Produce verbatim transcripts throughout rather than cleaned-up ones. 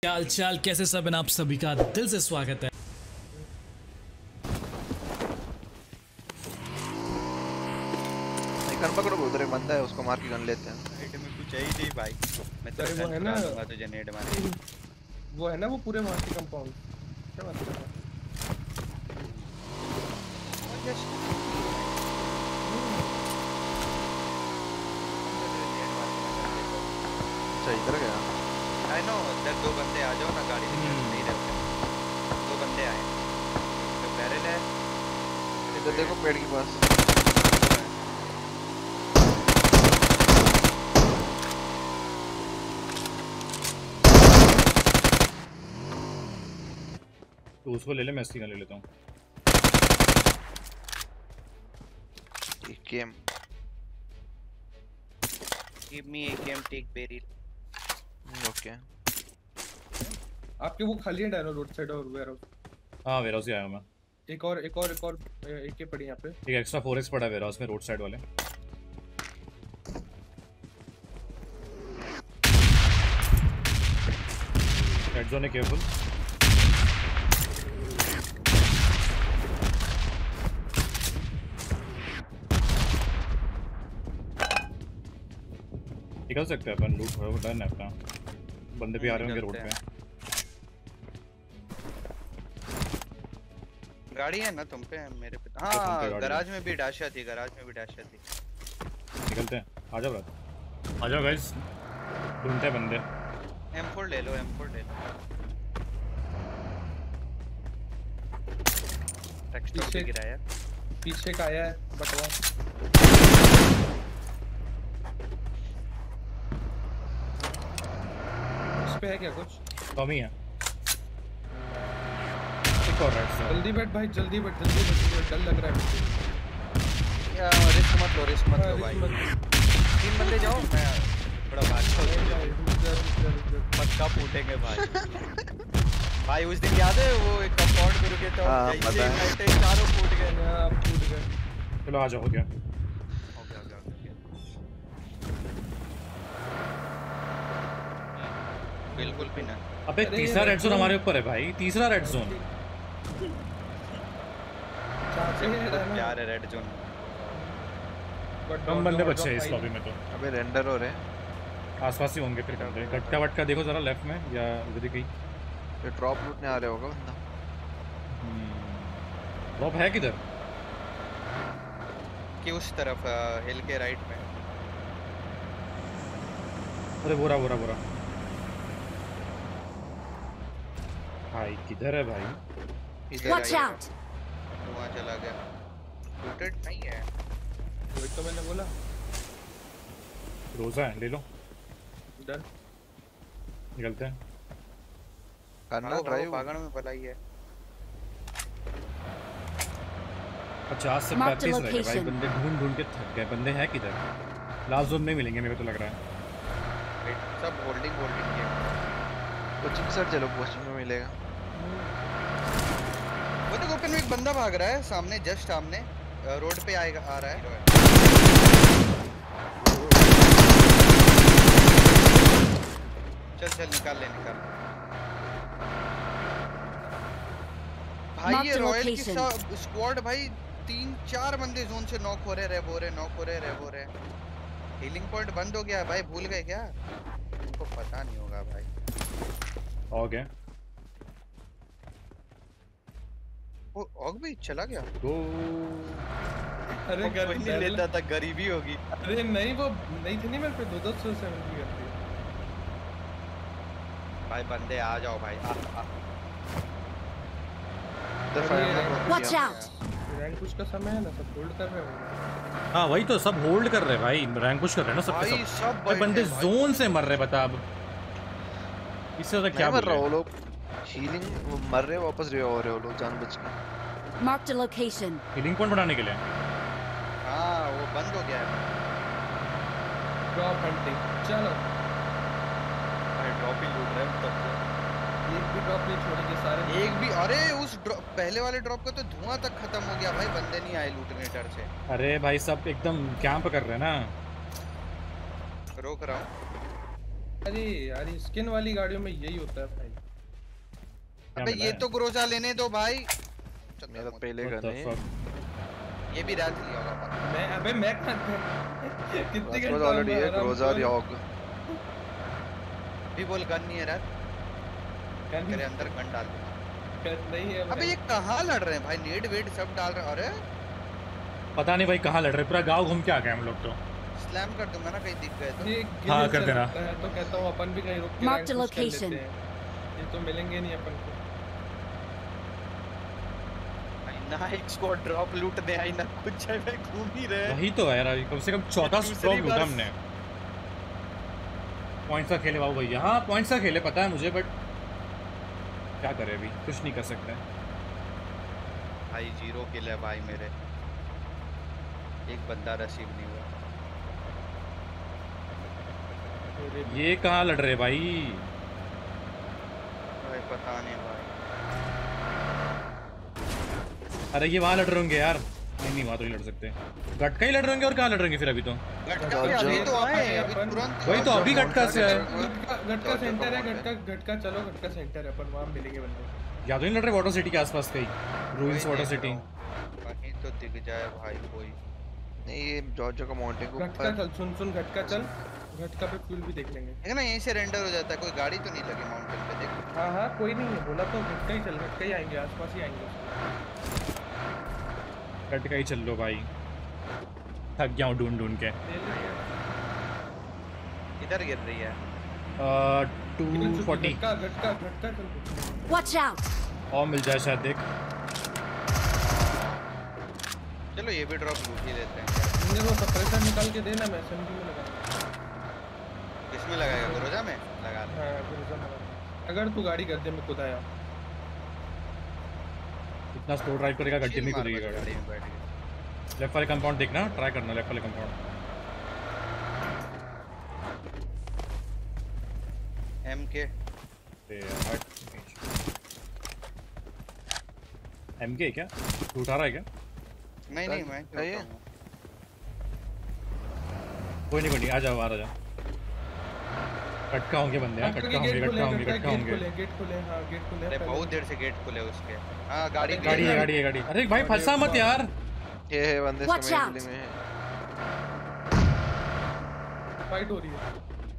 हाल चाल कैसे सब, आप सभी का दिल से स्वागत है। गन पकड़ो, उधर एक बंदा है, उसको मार के गन लेते हैं। साइड में कुछ चाहिए नहीं भाई, मैं तो वो है ना तुझे नेट मारे। वो है ना वो पूरे वहां के कंपाउंड क्या बात कर रहा है। अच्छा इधर गया। आई नो, इधर दो बंदे आ जाओ ना, गाड़ी में नहीं रहते। दो बंदे आए, तो बैरल है इधर देखो पेड़ के पास। तो उसको ले ले, मैं इसकी गन ले लेता हूँ। Game give me a game take Beryl. Okay, आपके वो खाली है डायनो रोड साइड और वेयर हाउस। हाँ वेयर हाउस ही आया मैं। एक और एक और एक और एक के पड़ी यहाँ पे। एक एक्स्ट्रा फोर एक्स पड़ा है वेयर हाउस में, रोड साइड वाले। रेड जोन है, केयरफुल। निकल सकते हैं अपन, लूट डन है अपना। बंदे भी आ रहे होंगे रोड पे। गाड़ी है ना तुम पे, मेरे पे। हाँ गराज में भी डाशा थी, गराज में भी डाशा थी। निकलते हैं, आ जाओ रात, आ जाओ गाइस, ढूंढते हैं बंदे। एम फोर ले लो, एम फोर ले लो। टेक्सचर पे गिराया, पीछे का आया है बटवा। उस पे है क्या कुछ? कम ही है। एक और राइट से। जल्दी बैठ भाई, जल्दी बैठ, जल्दी बैठ, डर लग रहा है मुझे। या रिस्क मत लो, रिस्क मत लो भाई। तीन बंदे जाओ, मैं थोड़ा भाग पक्का फूटेंगे भाई। भाई उस दिन याद है वो एक कंपाउंड में रुके थे, जैसे ही चारों फूट गए। हां फूट गए। चलो आ जाओ, हो गया हो गया हो गया। बिल्कुल भी ना। अबे तीसरा रेड जोन हमारे ऊपर है भाई, तीसरा रेड जोन। प्यार है रेड जोन। कम बंदे बचे हैं इस लॉबी में तो। अबे रेंडर हो रहे हैं आसपास ही होंगे फिर बंदे। गट्टा वट्टा देखो जरा लेफ्ट में या उधर ही कहीं। ये ड्रॉप लूटने आ रहे होगा बंदा। ड्रॉप है किधर? कि उस तरफ हिल के राइट में। अरे बोरा बोरा बोरा भाई, किधर है भाई? Watch out. वहां चला गया, लूटेड नहीं है। वही तो मैंने बोला। रोजा है, ले लो। डन, निकलते हैं। करना ड्राइव। पागल में भलाई है। पचास से पैंतीस रह गए भाई, बंदे ढूंढ ढूंढ के थक गए। बंदे हैं किधर? लास्ट जोन में मिलेंगे मेरे को तो लग रहा है। सब होल्डिंग होल्डिंग है। कोचिंग सर चलो, कोचिंग में मिलेगा। वो तो ओपन में एक बंदा भाग रहा है सामने, जस्ट सामने रोड पे आएगा, आ रहा है। चल चल निकाल ले, निकाल भाई। ये रॉयल की स्क्वाड भाई, तीन चार बंदे जोन से नॉक हो रहे, रेव हो रहे, नॉक हो रहे, रेव हो रहे। हीलिंग पॉइंट बंद हो गया भाई, भूल गए क्या? उनको पता नहीं होगा भाई। ओके, वो ऑग भी चला गया। तो अरे कोई नहीं लेता था, गरीबी होगी। अरे नहीं, वो नहीं थी नहीं मेरे पे दो दो सौ सेवन की करती है भाई। बंदे आ जाओ भाई, आ आ वॉच आउट। रैंक पुश का समय है ना, सब होल्ड कर रहे हो। हाँ वही तो, सब होल्ड कर रहे हैं भाई, रैंक पुश कर रहे हैं ना सब के सब। सब बंदे जोन से मर रहे, बता अब इससे ज्यादा क्या मर रहा हो लोग। हीलिंग मर रहे, वापस रिवाइव हो रहे हो लोग जानबूझ के। Mark the location. Healing point बनाने के लिए। हाँ वो बंद हो गया है। ड्रॉप हंटिंग चलो भाई, ड्रॉप ही लूट रहे हैं तब से। एक भी ड्रॉप नहीं छोड़ेंगे सारे, एक भी। अरे उस पहले वाले ड्रॉप का तो धुआं तक खत्म हो गया भाई, बंदे नहीं आए लूटने डर से। अरे भाई सब एकदम कैंप कर रहे हैं ना। रोक रहा हूँ। अरे यार स्किन वाली गाड़ियों में यही होता है भाई। अबे ये तो ग्रोजा लेने दो भाई। मेरा पहले का नहीं, ये भी रात लिया होगा। मैं अबे मैं कितनी घंटे ऑलरेडी है ग्रोजा और यॉग। भी बोल गन नहीं है रात, तेरे अंदर गन डाल दूंगा। नहीं है अबे ये कहाँ लड़ रहे हैं भाई, नेट वेट सब डाल रहे हैं। अरे पता नहीं भाई कहाँ लड़ रहे, पूरा गांव घूम के आ गए हम लोग। तो स्लैम कर दूंगा ना कहीं दिख गए तो। हाँ कर देना। तो कहता हूँ अपन भी कहीं रुक के Mark the location. ये तो मिलेंगे नहीं अपन को। ना एक स्क्वाड ड्रॉप लूट दे आई ना कुछ है, भाई घूम ही रहे। वही तो है यार, कम से कम चौथा स्टॉप लूटा हमने। पॉइंट्स का खेले बाबू भैया। हाँ पॉइंट्स का खेले पता है मुझे, बट क्या करे अभी कुछ नहीं कर सकते भाई। जीरो किल है भाई मेरे, एक बंदा रसीव नहीं हुआ। ये कहाँ लड़ रहे भाई? भाई पता नहीं भाई। अरे ये वहाँ लड़ रहे होंगे यार। नहीं नहीं वहाँ तो नहीं लड़ सकते, गटका ही लड़ रहे होंगे। और कहाँ लड़ रहे होंगे फिर? अभी तो गटका भी अभी तो आए अभी तुरंत। वही तो अभी गटका से आए। गटका सेंटर है, गटका गटका चलो गटका सेंटर है, अपन वहाँ मिलेंगे बंदे। या तो नहीं लड़ रहे वाटर सिटी के आसपास कहीं, रूइंस वाटर सिटी कहीं तो दिख जाए भाई कोई। नहीं ये जॉर्जो का माउंटेन को गटका चल, सुन सुन गटका चल, गटका पे फ्यूल भी देख लेंगे। है ना यहीं से रेंडर हो जाता है, कोई गाड़ी तो नहीं लगी माउंटेन पे देख। हाँ हाँ कोई नहीं है, बोला तो गटका ही चल, गटका ही आएंगे, आसपास ही आएंगे। गटका ही चल लो भाई, थक गया हूँ ढूंढ ढूंढ के। इधर गिर रही है टू फोर्टी। गटका गटका गटका चल। Watch out! और मिल जाए शायद देख। चलो ये भी ड्रॉप लूट ही लेते हैं। मुझे वो सप्रेसर निकाल के देना, मैं एसएमजी में लगा। किसमें लगाएगा? ग्रोजा में लगा ले। हां ग्रोजा में। अगर तू गाड़ी गड्ढे में कूदाया, इतना स्लो ड्राइव करेगा गड्ढे में कूदेगी गाड़ी। गाड़ी में बैठ के लेफ्ट वाले कंपाउंड देखना, ट्राई करना लेफ्ट वाले कंपाउंड। एमके एमके क्या तू उठा रहा है क्या? नहीं नहीं मैं नहीं है। कोई नहीं कोई नहीं, आ जाओ आ जाओ। कटका होंगे बंदे, हां कटका होंगे कटका होंगे कटका होंगे। गेट खुले, हां गेट खुले। अरे बहुत देर से गेट खुले उसके। हां गाड़ी गाड़ी है गाड़ी है गाड़ी। अरे भाई फंसा मत यार। ये है बंदे समय में है, फाइट हो रही है।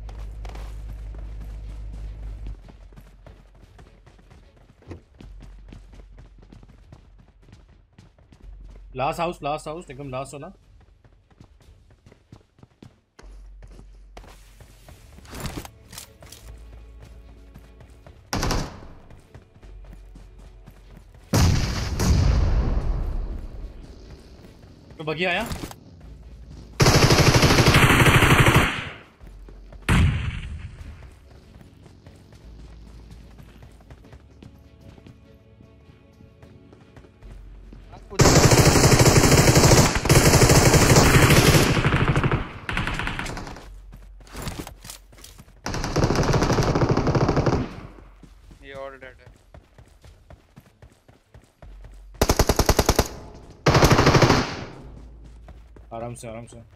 लास्ट हाउस लास्ट हाउस एकदम लास्ट वाला। तो बगी आया। ये और डेड है। आराम से आराम से।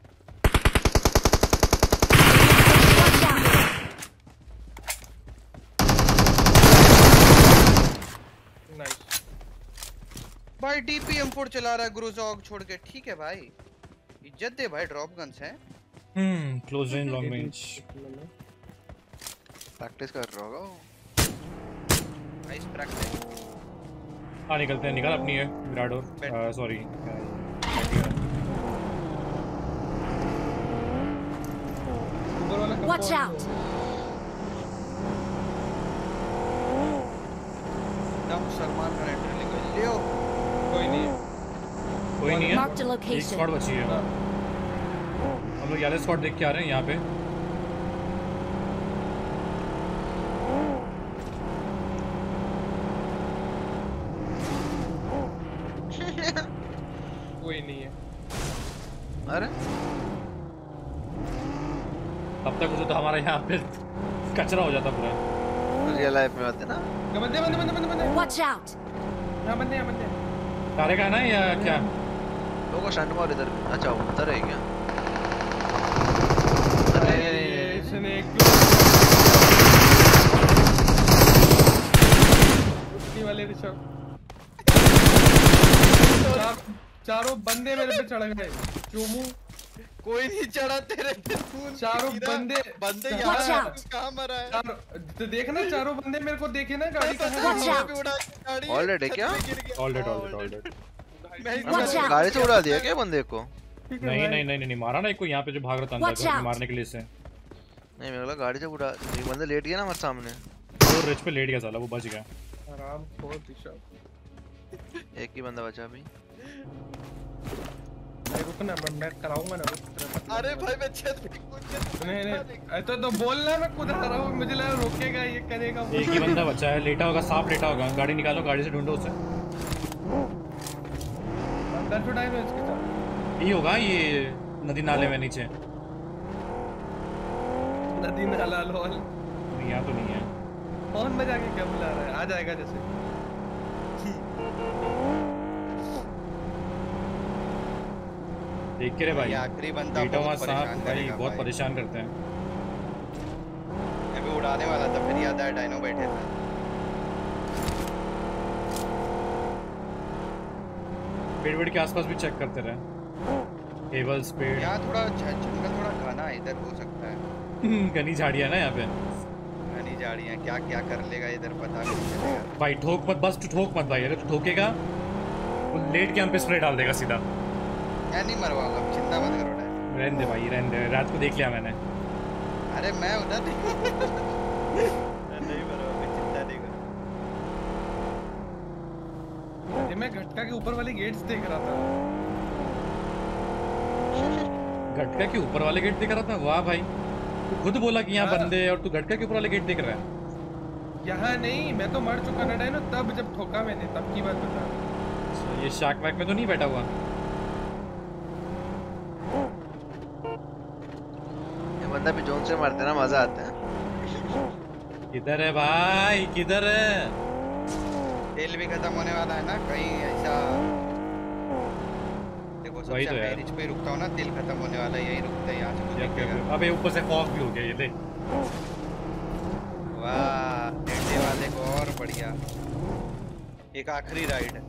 नाइस भाई डीपी एम फोर चला रहा है ग्रोजॉग छोड़ के। ठीक है भाई, इज्जत दे भाई, ड्रॉप गन्स हैं। Hmm close range long range practice कर रहा होगा। Nice practice. हाँ निकलते हैं, निकाल अपनी है मिराडोर, सॉरी Watch out! दम सलमान का एंट्री लिखो लियो। कोई नहीं है, कोई नहीं है। Marked a एक location. स्क्वाड बची है, हम लोग यार स्क्वाड देख के आ रहे हैं यहाँ पे। कोई नहीं है। अरे तब तक उसे तो हमारा यहाँ पे कचरा हो जाता पूरा। रियल लाइफ में होते ना। बंदे बंदे बंदे बंदे बंदे। Watch out! यहाँ बंदे यहाँ बंदे। सारे का है ना या क्या? लोगों का स्टंट मार इधर। अच्छा उधर है क्या? अरे इसने क्यों ऋषभ। चार, चारों बंदे मेरे पे चढ़ गए। चोमू कोई नहीं चढ़ा तेरे पे। चारों बंदे बंदे यहाँ कहाँ मरा है? तो देखना चारों बंदे मेरे को देखे ना गाड़ी कहाँ पे उड़ा गाड़ी। ऑलरेडी क्या? ऑलरेड ऑलरेड ऑलरेड गाड़ी से उड़ा दिया क्या बंदे को? नहीं नहीं नहीं नहीं मारा ना एक को यहाँ पे जो भाग रहा था अंदर मारने के लिए से। नहीं मेरे को गाड़ी से उड़ा, एक बंदा लेट गया ना हमारे सामने। वो रिच पे लेट गया साला, वो बच गया। आराम खोल ऋषभ। एक ही बंदा बचा अभी। नहीं रुकना, मैं मैं कराऊंगा ना रुक। अरे भाई मैं छत पे कूद के। नहीं नहीं तो तो बोलना मैं कूद रहा हूँ, मुझे लगा रोकेगा ये करेगा। एक ही बंदा बचा है, लेटा होगा, सांप लेटा होगा। गाड़ी निकालो, गाड़ी से ढूंढो उसे। अंदर छुड़ाए मैं इसके साथ। ये होगा ये नदी नाले में नीचे। नदी नाला लोल नहीं यहाँ तो नहीं है। कौन बजा के क्या बुला रहा है? आ जाएगा जैसे। देख के रे भाई, आखिरी बंदा बहुत परेशान भाई, बहुत परेशान करते हैं। मैं भी उड़ाने वाला था, फिर याद आया डायनो बैठे थे। पेड़ वेड़ के आसपास भी चेक करते रहे। केबल्स पेड़। यहाँ थोड़ा जंगल थोड़ा घना है, इधर हो सकता है। घनी झाड़ियाँ ना यहाँ पे। घनी झाड़ियाँ क्या क्या कर लेगा इधर पता नहीं चलेगा। भाई ठोक मत, बस तू ठोक मत भाई। अगर तू ठोकेगा वो लेट के हम पे स्प्रे डाल देगा सीधा। मैं नहीं मरवाऊंगा, चिंता मत करो। रहने दे भाई, रहने दे, रात को देख लिया मैंने। अरे मैं उधर नहीं मरवाऊंगा, चिंता नहीं करो। ये मैं घटका के ऊपर वाले गेट्स देख रहा था। घटका के ऊपर वाले गेट देख रहा था? वाह भाई, तू खुद बोला कि यहाँ बंदे और तू घटका के ऊपर वाले गेट देख रहा है। यहाँ नहीं, मैं तो मर चुका ना डायनो, तब जब ठोका मैंने तब की बात बता। ये शाक वैक में तो नहीं बैठा हुआ? बंदा भी जोन से मारते ना, मजा आता है। किधर है भाई, किधर है? तेल भी खत्म होने वाला है ना कहीं ऐसा। देखो सबसे तो मैं रिच पे रुकता हूँ ना, तेल खत्म होने वाला है, यही रुकता है यहाँ से। तो दिखेगा। अबे ऊपर से फॉग भी हो गया, ये देख। वाह डंडे वाले को और बढ़िया। एक आखिरी राइड।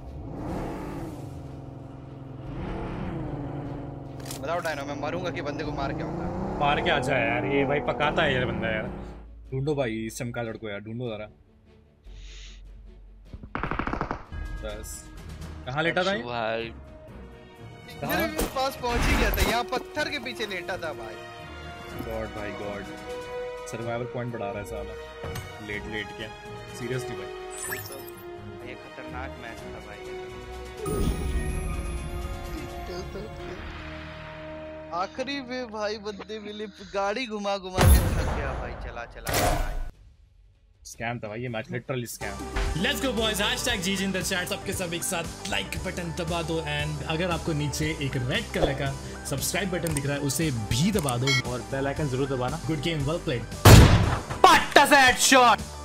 बताओ डायनो, मैं मरूंगा कि बंदे को मार के आऊंगा? मार के आ जाए यार, ये भाई पकाता है यार बंदा यार। ढूंढो भाई इस चमका लड़को यार, ढूंढो जरा। बस कहाँ लेटा था ये भाई? मेरे पास पहुंच ही गया था, यहाँ पत्थर के पीछे लेटा था भाई। गॉड भाई गॉड, सर्वाइवल पॉइंट बढ़ा रहा है साला लेट लेट के। सीरियसली भाई ये खतरनाक मैच था भाई। आखिरी में भाई बंदे मिले, गाड़ी घुमा घुमा के थक गया भाई, चला चला भाई। स्कैम था भाई ये मैच, literally scam. Let's go boys, hashtag GG in the chat. सबके सब एक साथ लाइक बटन दबा दो, एंड अगर आपको नीचे एक रेड कलर का सब्सक्राइब बटन दिख रहा है उसे भी दबा दो, और बेल आइकन जरूर दबाना। Good game, well played. पट्टा से हेडशॉट।